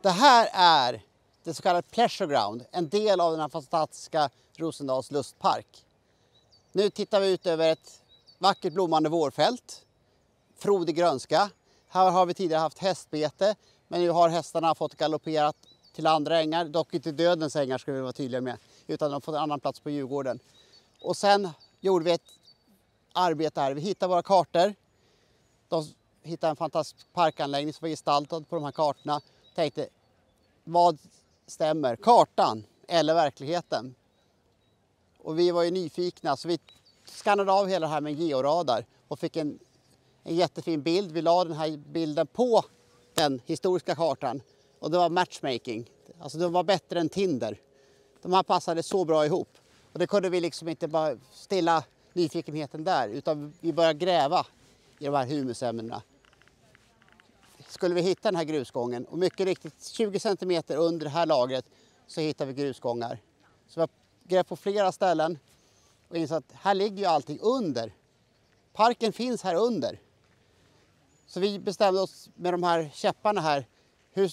Det här är det så kallade Pleasure Ground, en del av den här fantastiska Rosendals lustpark. Nu tittar vi ut över ett vackert blommande vårfält, frodig grönska. Här har vi tidigare haft hästbete, men nu har hästarna fått galopperat till andra ängar, dock inte dödens ängar ska vi vara tydliga med, utan de har fått en annan plats på Djurgården. Och sen gjorde vi ett arbete här, vi hittade våra kartor. De hittade en fantastisk parkanläggning som var gestaltad på de här kartorna. Tänkte, vad stämmer? Kartan eller verkligheten? Och vi var ju nyfikna så vi skannade av hela det här med en georadar och fick en jättefin bild. Vi la den här bilden på den historiska kartan och det var matchmaking. Alltså det var bättre än Tinder. De här passade så bra ihop. Och det kunde vi liksom inte bara stilla nyfikenheten där utan vi började gräva i de här humusämnena. Skulle vi hitta den här grusgången och mycket riktigt 20 cm under det här lagret så hittar vi grusgångar. Så vi har grävt på flera ställen och insett att här ligger ju allting under. Parken finns här under. Så vi bestämde oss med de här käpparna här hur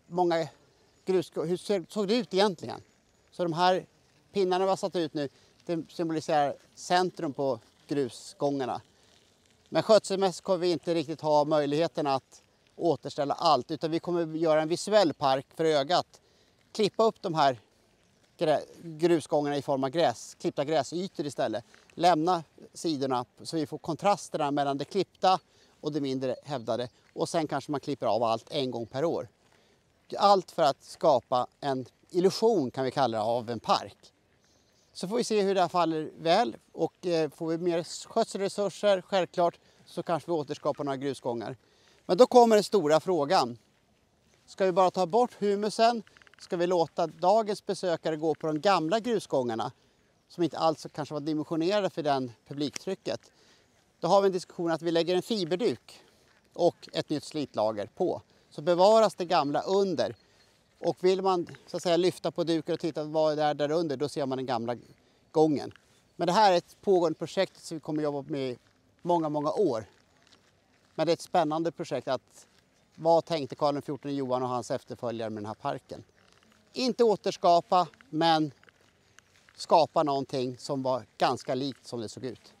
såg det ut egentligen. Så de här pinnarna vi har satt ut nu det symboliserar centrum på grusgångarna. Men skötselmässigt kommer vi inte riktigt ha möjligheten att återställa allt utan vi kommer göra en visuell park för ögat. Klippa upp de här grusgångarna i form av klippta gräsytor istället. Lämna sidorna så vi får kontrasterna mellan det klippta och det mindre hävdade. Och sen kanske man klipper av allt en gång per år. Allt för att skapa en illusion kan vi kalla det av en park. Så får vi se hur det här faller väl och får vi mer skötselresurser självklart så kanske vi återskapar några grusgångar. Men då kommer den stora frågan. Ska vi bara ta bort humusen? Ska vi låta dagens besökare gå på de gamla grusgångarna som inte alls kanske var dimensionerade för den publiktrycket? Då har vi en diskussion att vi lägger en fiberduk och ett nytt slitlager på. Så bevaras det gamla under. Och vill man så att säga lyfta på duken och titta vad det är där under, då ser man den gamla gången. Men det här är ett pågående projekt som vi kommer jobba med i många, många år. Men det är ett spännande projekt att vad tänkte Karl XIV Johan och hans efterföljare med den här parken? Inte återskapa, men skapa någonting som var ganska likt som det såg ut.